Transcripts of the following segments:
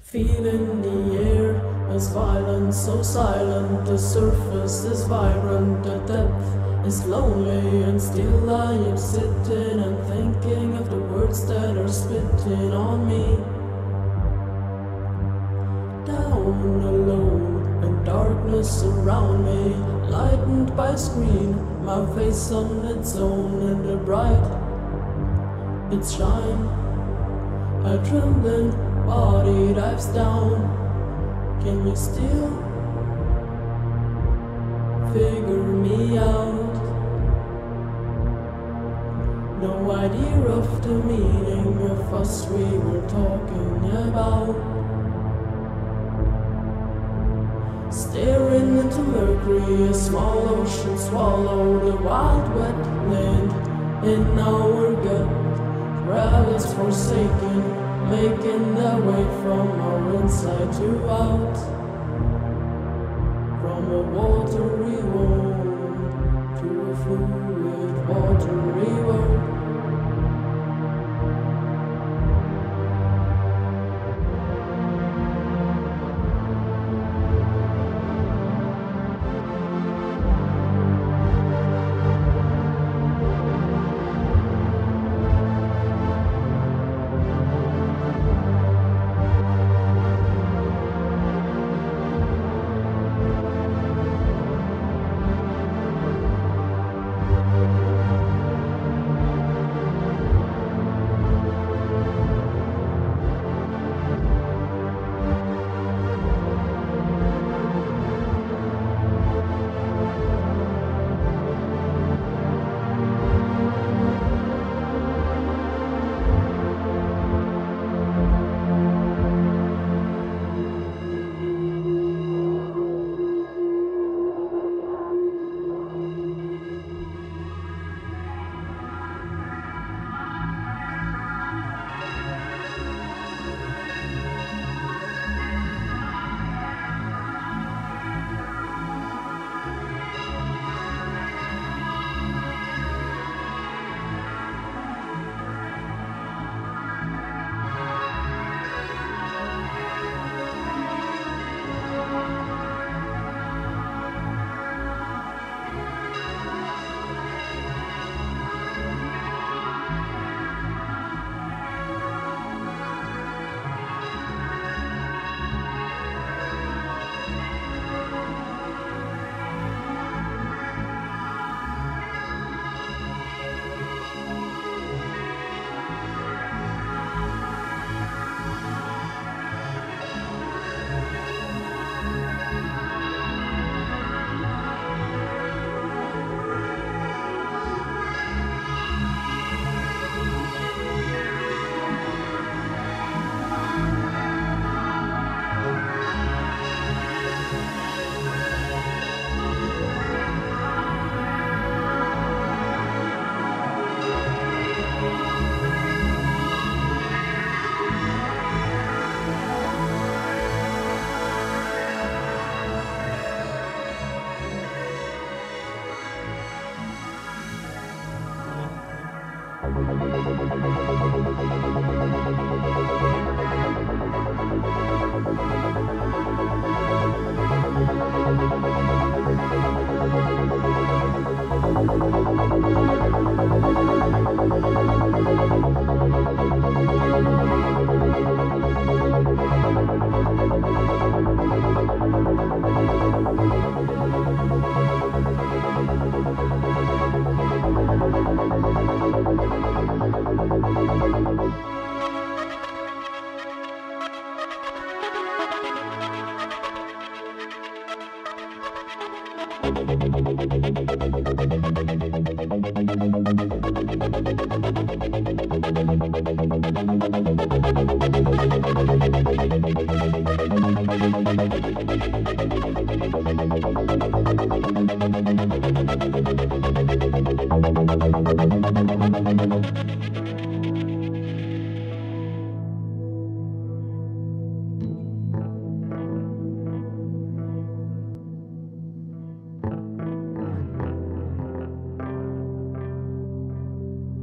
Feel in the air is violent, so silent. The surface is vibrant, the depth is lonely, and still I am sitting and thinking of the words that are spitting on me. Down alone, and darkness around me, lightened by a screen, my face on its own in the bright, its shine. A trembling body dives down. Can you still figure me out? No idea of the meaning of us we were talking about. Staring into mercury, a small ocean swallowed a wild wet land in our gut. Rabbits forsaken, making their way from our inside to out. From a watery world to a fluid watery world.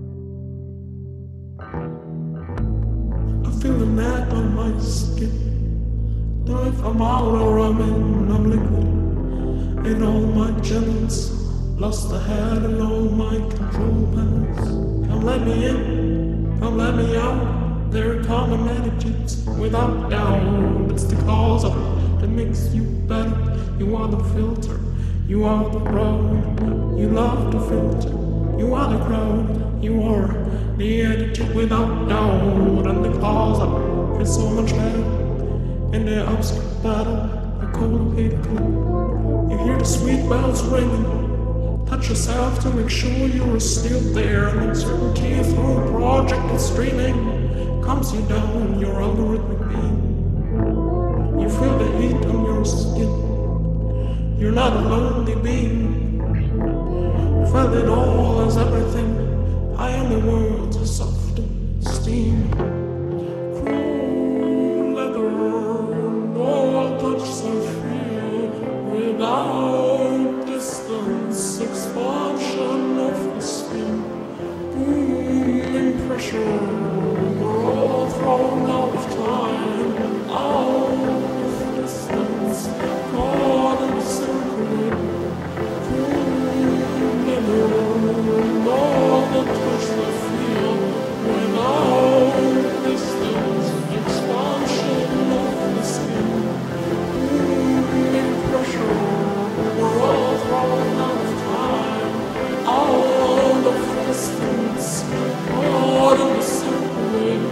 Feeling that on my skin. know if I'm out or I'm in, I'm liquid. In all my channels, lost the head and all my control panels. Come let me in, come let me out. They're common attitudes without doubt. It's the cause of it that makes you better. You are the filter, you are the crowd. You love to filter, you are the crowd. You are the attitude without doubt. And the cause of it is so much better. In the obscure battle, the complicated clue. You hear the sweet bells ringing. Touch yourself to make sure you're still there. And uncertainty through a project that's streaming calms you down, your algorithmic being. You feel the heat on your skin. You're not a lonely being. Felt it all as everything. I am the world's soft steam. Cool leather, no touch I feel without distance. Expansion of the skin. Booming pressure. We're all thrown out of time. Out of distance. Caught in the circle. All the touch I feel without distance, expansion of the skin, booming pressure. We're all thrown out of time, out of distance, out of the circle.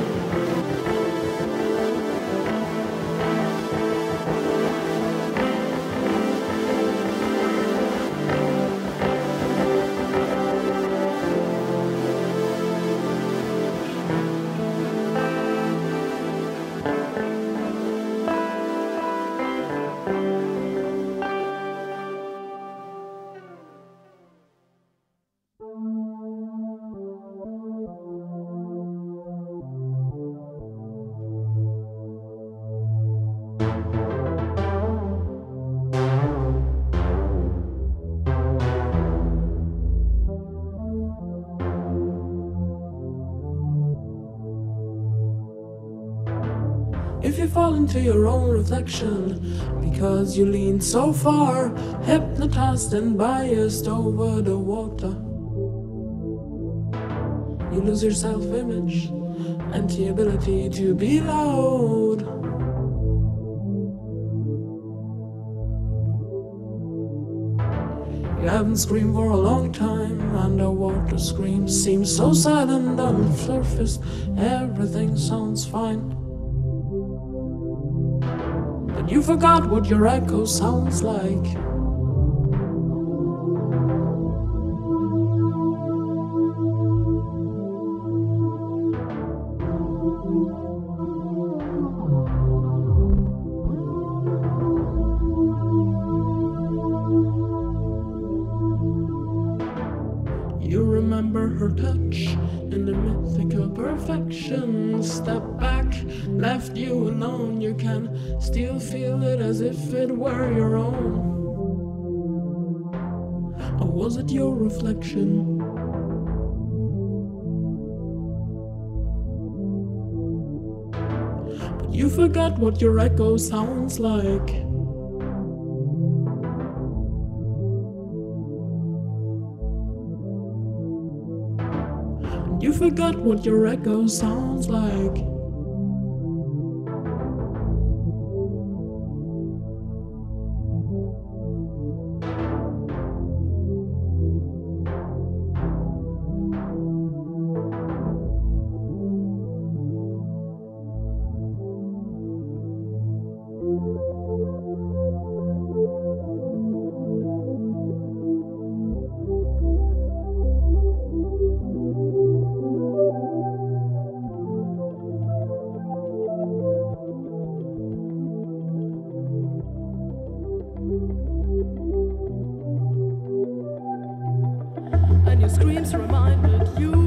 If you fall into your own reflection because you lean so far, hypnotized and biased over the water, you lose your self-image and the ability to be loud. You haven't screamed for a long time. Underwater screams seem so silent. On the surface everything sounds fine. You forgot what your echo sounds like. You remember her touch in the mythical perfection. Step back, left you alone. You can still feel it as if it were your own. Or was it your reflection? But you forgot what your echo sounds like. You forgot what your echo sounds like. And your screams reminded you